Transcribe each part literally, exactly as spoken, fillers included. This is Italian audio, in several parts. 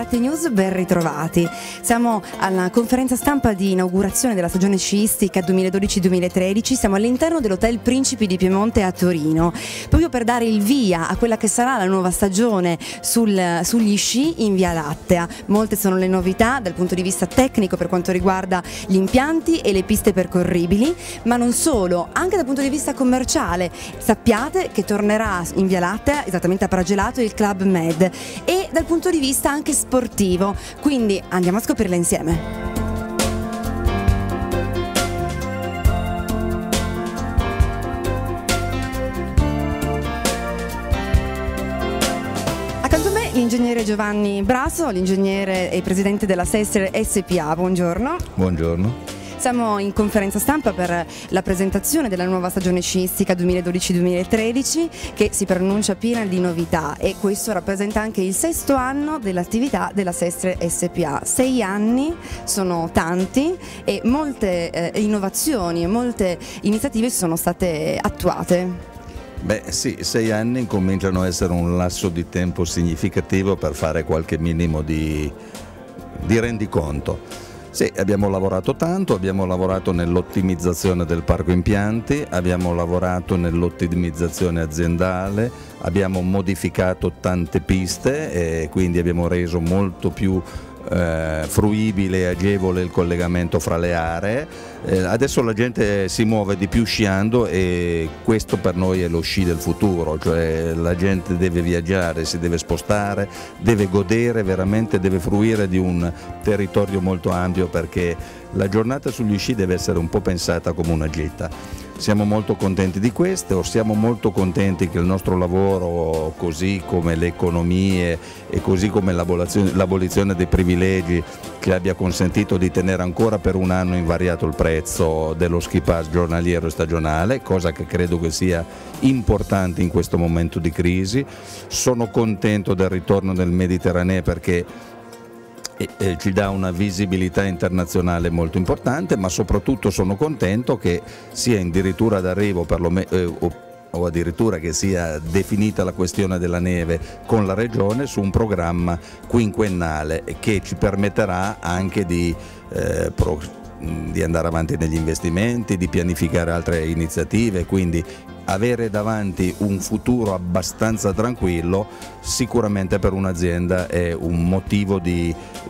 Latte News, ben ritrovati. Siamo alla conferenza stampa di inaugurazione della stagione sciistica duemiladodici duemilatredici, siamo all'interno dell'Hotel Principi di Piemonte a Torino, proprio per dare il via a quella che sarà la nuova stagione sul, sugli sci in Via Lattea. Molte sono le novità dal punto di vista tecnico per quanto riguarda gli impianti e le piste percorribili, ma non solo, anche dal punto di vista commerciale. Sappiate che tornerà in Via Lattea, esattamente a Pragelato, il Club Med, e dal punto di vista anche sportivo, quindi andiamo a scoprirla insieme. Accanto a me l'ingegnere Giovanni Braso, l'ingegnere e presidente della Sestrer S P A, buongiorno. Buongiorno. Siamo in conferenza stampa per la presentazione della nuova stagione sciistica duemiladodici duemilatredici che si preannuncia piena di novità, e questo rappresenta anche il sesto anno dell'attività della Sestrer S P A. Sei anni sono tanti e molte eh, innovazioni e molte iniziative sono state attuate. Beh sì, sei anni cominciano a essere un lasso di tempo significativo per fare qualche minimo di, di rendiconto. Sì, abbiamo lavorato tanto, abbiamo lavorato nell'ottimizzazione del parco impianti, abbiamo lavorato nell'ottimizzazione aziendale, abbiamo modificato tante piste e quindi abbiamo reso molto più eh, fruibile e agevole il collegamento fra le aree. Eh, adesso la gente si muove di più sciando e questo per noi è lo sci del futuro, cioè la gente deve viaggiare, si deve spostare, deve godere veramente, deve fruire di un territorio molto ampio, perché la giornata sugli sci deve essere un po' pensata come una gita. Siamo molto contenti di questo, siamo molto contenti che il nostro lavoro, così come le economie e così come l'abolizione dei privilegi, che abbia consentito di tenere ancora per un anno invariato il prezzo dello ski pass giornaliero e stagionale, cosa che credo che sia importante in questo momento di crisi. Sono contento del ritorno del Mediterraneo perché E, e ci dà una visibilità internazionale molto importante, ma soprattutto sono contento che sia addirittura d'arrivo perlomeno eh, o, o addirittura che sia definita la questione della neve con la Regione su un programma quinquennale che ci permetterà anche di eh, pro, di andare avanti negli investimenti, di pianificare altre iniziative, quindi avere davanti un futuro abbastanza tranquillo sicuramente per un'azienda è un motivo di,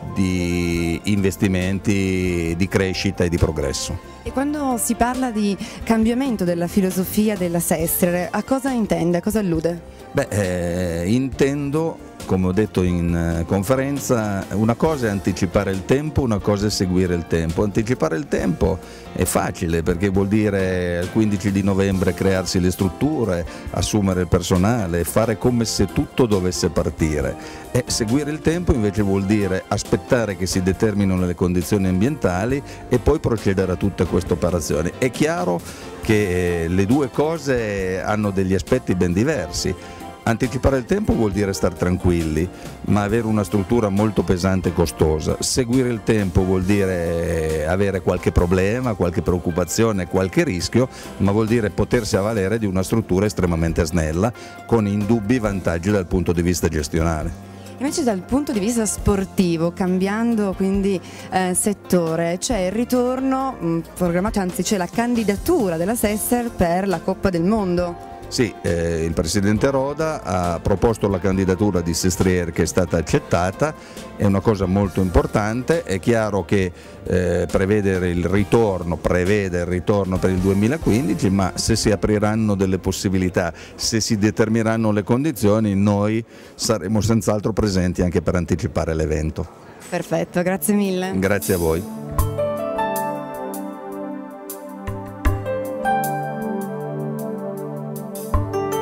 di investimenti, di crescita e di progresso. E quando si parla di cambiamento della filosofia della Sestrer, a cosa intende, a cosa allude? Beh, eh, intendo, come ho detto in eh, conferenza, una cosa è anticipare il tempo, una cosa è seguire il tempo. Anticipare il tempo è facile perché vuol dire il quindici di novembre crearsi le strutture, assumere il personale, fare come se tutto dovesse partire. E seguire il tempo invece vuol dire aspettare che si determinino le condizioni ambientali e poi procedere a tutte queste operazioni. È chiaro che eh, le due cose hanno degli aspetti ben diversi. Anticipare il tempo vuol dire star tranquilli, ma avere una struttura molto pesante e costosa. Seguire il tempo vuol dire avere qualche problema, qualche preoccupazione, qualche rischio, ma vuol dire potersi avvalere di una struttura estremamente snella, con indubbi vantaggi dal punto di vista gestionale. Invece dal punto di vista sportivo, cambiando quindi eh, settore, c'è il ritorno mh, programmato, anzi c'è la candidatura della Sestrer per la Coppa del Mondo. Sì, eh, il Presidente Roda ha proposto la candidatura di Sestriere che è stata accettata, è una cosa molto importante. È chiaro che eh, prevedere il ritorno, prevede il ritorno per il duemilaquindici, ma se si apriranno delle possibilità, se si determineranno le condizioni, noi saremo senz'altro presenti anche per anticipare l'evento. Perfetto, grazie mille. Grazie a voi.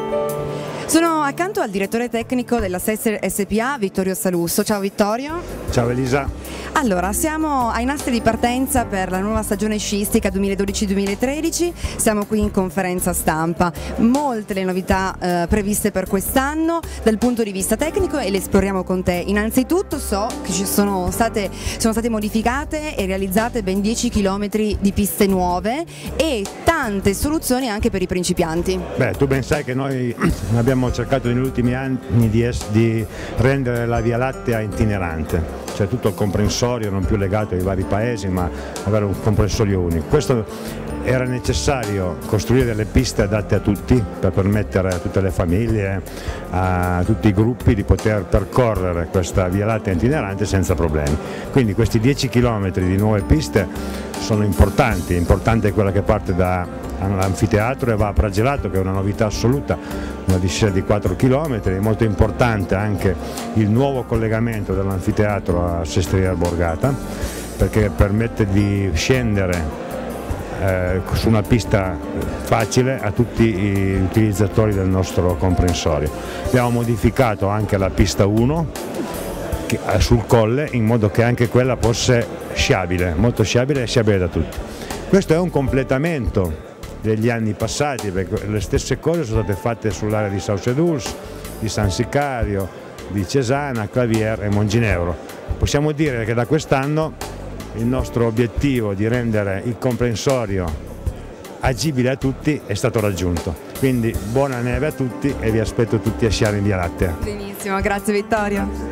Sono accanto al direttore tecnico della Sestrer S P A, Vittorio Salusso. Ciao Vittorio. Ciao Elisa. Allora, siamo ai nastri di partenza per la nuova stagione sciistica duemiladodici duemilatredici, siamo qui in conferenza stampa, molte le novità eh, previste per quest'anno dal punto di vista tecnico e le esploriamo con te. Innanzitutto so che ci sono state, sono state modificate e realizzate ben dieci chilometri di piste nuove e tante soluzioni anche per i principianti. Beh, tu ben sai che noi abbiamo cercato negli ultimi anni di, es- di rendere la Via Lattea itinerante, cioè tutto il comprensorio non più legato ai vari paesi, ma avere un comprensorio unico. Questo era necessario costruire delle piste adatte a tutti per permettere a tutte le famiglie, a tutti i gruppi di poter percorrere questa Via Lattea itinerante senza problemi. Quindi questi dieci chilometri di nuove piste sono importanti, importante è quella che parte dall'anfiteatro e va a Pragelato, che è una novità assoluta, una discesa di quattro chilometri, è molto importante anche il nuovo collegamento dall'anfiteatro a Sestria Borgata, perché permette di scendere eh, su una pista facile a tutti gli utilizzatori del nostro comprensorio. Abbiamo modificato anche la pista uno che, eh, sul colle, in modo che anche quella fosse sciabile, molto sciabile e sciabile da tutti. Questo è un completamento degli anni passati, perché le stesse cose sono state fatte sull'area di Sauceduls, di San Sicario, di Cesana, Clavier e Monginevro. Possiamo dire che da quest'anno il nostro obiettivo di rendere il comprensorio agibile a tutti è stato raggiunto. Quindi buona neve a tutti e vi aspetto tutti a sciare in Via Lattea. Benissimo, grazie Vittorio.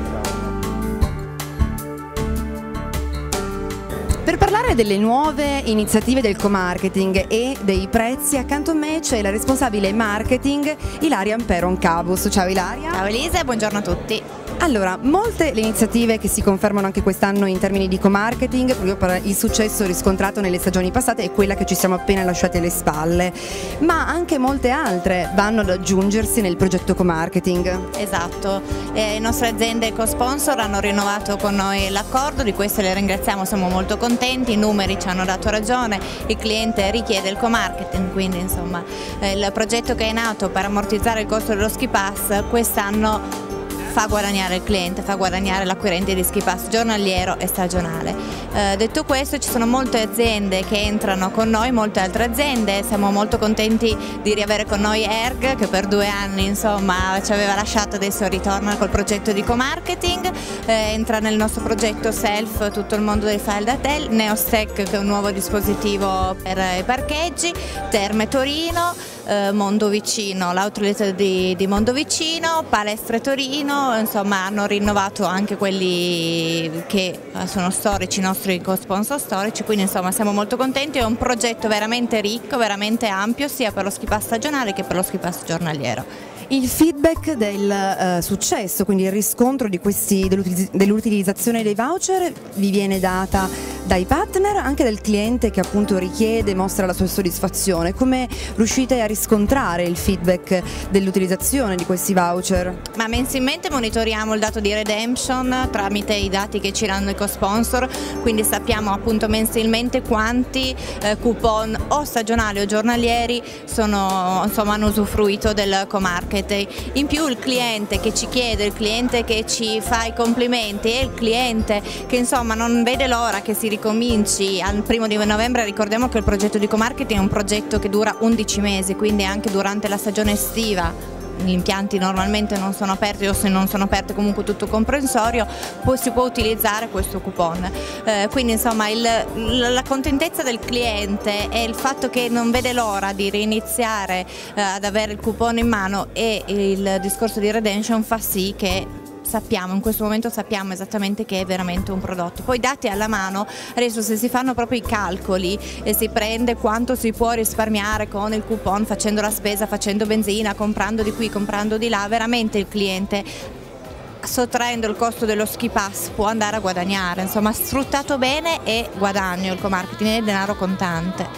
Per parlare delle nuove iniziative del co-marketing e dei prezzi, accanto a me c'è la responsabile marketing Ilaria Amperon-Cabus. Ciao Ilaria. Ciao Elisa e buongiorno a tutti. Allora, molte le iniziative che si confermano anche quest'anno in termini di co-marketing, proprio per il successo riscontrato nelle stagioni passate e quella che ci siamo appena lasciati alle spalle, ma anche molte altre vanno ad aggiungersi nel progetto co-marketing. Esatto, eh, le nostre aziende co-sponsor hanno rinnovato con noi l'accordo, di questo le ringraziamo, siamo molto contenti, i numeri ci hanno dato ragione, il cliente richiede il co-marketing, quindi insomma eh, il progetto che è nato per ammortizzare il costo dello ski pass quest'anno fa guadagnare il cliente, fa guadagnare l'acquirente di ski pass giornaliero e stagionale. Eh, detto questo, ci sono molte aziende che entrano con noi, molte altre aziende, siamo molto contenti di riavere con noi Erg, che per due anni insomma ci aveva lasciato, adesso ritorna col progetto di co-marketing, eh, entra nel nostro progetto Self tutto il mondo dei file da hotel, Neostec che è un nuovo dispositivo per i parcheggi, Terme Torino, eh, Mondovicino, l'outlet di, di Mondovicino, Palestre Torino, insomma hanno rinnovato anche quelli che sono storici, i nostri co-sponsor storici, quindi insomma siamo molto contenti, è un progetto veramente ricco, veramente ampio sia per lo ski pass stagionale che per lo ski pass giornaliero. Il feedback del uh, successo, quindi il riscontro di questi, dell'utilizzazione dei voucher vi viene data dai partner, anche dal cliente che appunto richiede, mostra la sua soddisfazione. Come riuscite a riscontrare il feedback dell'utilizzazione di questi voucher? Ma mensilmente monitoriamo il dato di redemption tramite i dati che ci danno i co-sponsor, quindi sappiamo appunto mensilmente quanti eh, coupon o stagionali o giornalieri sono, insomma, hanno usufruito del co-marketing. In più il cliente che ci chiede, il cliente che ci fa i complimenti e il cliente che insomma non vede l'ora che si ricominci al primo di novembre. Ricordiamo che il progetto di co-marketing è un progetto che dura undici mesi, quindi anche durante la stagione estiva gli impianti normalmente non sono aperti o se non sono aperti comunque tutto comprensorio, poi si può utilizzare questo coupon. Eh, quindi insomma il, la contentezza del cliente e il fatto che non vede l'ora di reiniziare eh, ad avere il coupon in mano e il discorso di redemption fa sì che sappiamo, in questo momento sappiamo esattamente che è veramente un prodotto. Poi dati alla mano, adesso se si fanno proprio i calcoli e si prende quanto si può risparmiare con il coupon, facendo la spesa, facendo benzina, comprando di qui, comprando di là, veramente il cliente sottraendo il costo dello ski pass può andare a guadagnare, insomma sfruttato bene e guadagno il co-marketing è denaro contante.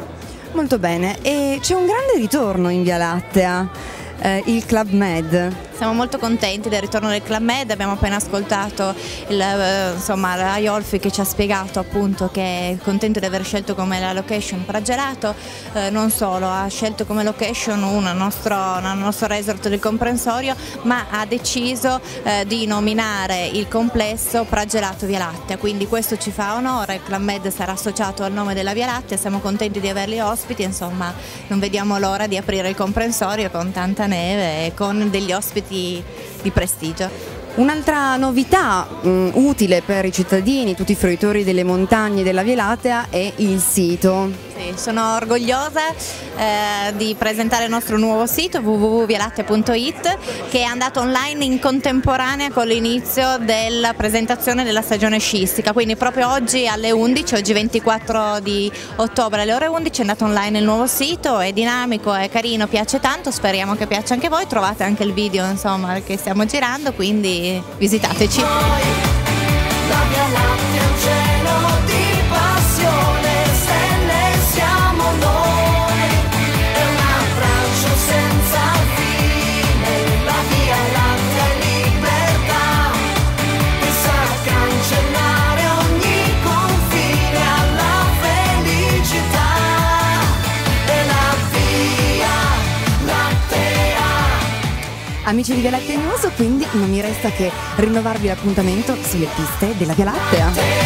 Molto bene, e c'è un grande ritorno in Via Lattea, eh, il Club Med. Siamo molto contenti del ritorno del Club Med, abbiamo appena ascoltato il, eh, insomma, la Iolfi che ci ha spiegato appunto che è contento di aver scelto come la location Pragelato, eh, non solo, ha scelto come location un nostro, un nostro resort del comprensorio, ma ha deciso eh, di nominare il complesso Pragelato Via Lattea, quindi questo ci fa onore, il Club Med sarà associato al nome della Via Lattea, siamo contenti di averli ospiti, insomma non vediamo l'ora di aprire il comprensorio con tanta neve e con degli ospiti di prestigio. Un'altra novità mh, utile per i cittadini, tutti i fruitori delle montagne della Via Lattea, è il sito. Sì, sono orgogliosa eh, di presentare il nostro nuovo sito w w w punto vialattea punto i t, che è andato online in contemporanea con l'inizio della presentazione della stagione sciistica, quindi proprio oggi alle undici, oggi ventiquattro di ottobre alle ore undici è andato online il nuovo sito, è dinamico, è carino, piace tanto, speriamo che piaccia anche a voi, trovate anche il video insomma che stiamo girando, quindi visitateci. La Via Lattea è un cielo di passione, stelle siamo noi, è un abbraccio senza fine, la Via Lattea è libertà, che sa cancellare ogni confine alla felicità, è la Via Lattea. Amici di Via Lattea News, quindi non mi resta che rinnovarvi l'appuntamento sulle piste della Via Lattea.